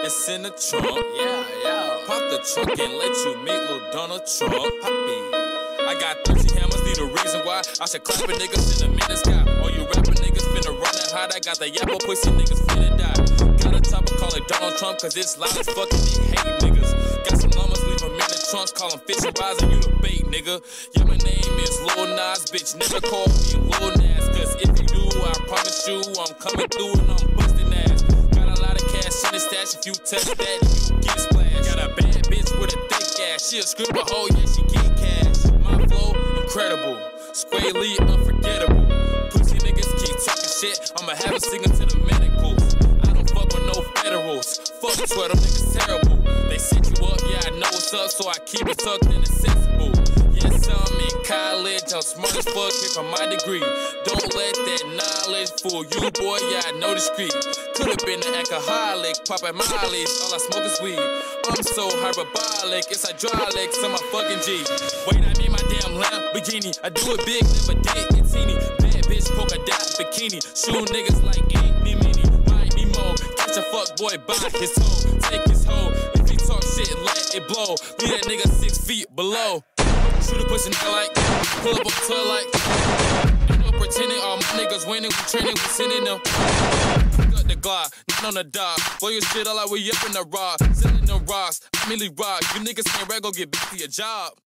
It's in the trunk, yeah. Pop the trunk and let you meet Lil Donald Trump. Poppy. I got 30 hammers, need a reason why I should clap a niggas in the minute sky. All you rapper niggas finna run that hot. I got the yappo pussy niggas finna die. Got a top of call it Donald Trump, cause it's loud as fucking they hate niggas. Got some llamas, leave them in the trunks, call them fishing rods and you the bait, nigga. Yeah, my name is Lil Nas, bitch, never call me Lil Nas. Cause if you do, I promise you, I'm coming through and I'm busting ass. Got a lot of cash in the stash, if you touch that, you get splashed. Got a bad bitch with a thick ass, she a scribble hoe, yeah, she get cash. My flow, incredible, squarely unforgettable. Pussy niggas keep talking shit, I'ma have them singing to the medicals. I don't fuck with no federals, fuck 12, them niggas terrible. They set you up, yeah, I know what's up, so I keep it tucked and accessible. Yes, I'm in college, I'm smart as fuck here from my degree. Don't let that knowledge fool you, boy, yeah, I know the street. Could've been an alcoholic, poppin' mileage, all I smoke is weed. I'm so hyperbolic, it's hydraulics on my fucking G. Wait, I mean my damn Lamborghini, I do it big, never did it teeny. Bad bitch, polka dot bikini, shoot niggas like ain't me meanie. Might be more, catch a fuck boy by his hoe, take his hoe. If he talk shit, let it blow, leave that nigga 6 feet below. Shoot a pussy nigga like, pull up on tour like. Ain't no pretending, all my niggas winning, we training, we sending them. Pick up the Glock, not on the dog. Blow your shit all like we up in the raw. Selling the rocks, I merely rock. You niggas can't rap, go get back to your job.